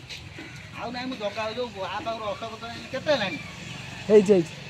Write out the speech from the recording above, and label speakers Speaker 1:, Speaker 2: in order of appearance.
Speaker 1: ଆଉ ନାଇଁ ମୁଁ ଜଗା ଯୋଉ ଆ ପାଖରୁ ଅଶୋକ କେତେ ହେଲାଣି?
Speaker 2: ହେଇଛି ହେଇଛି।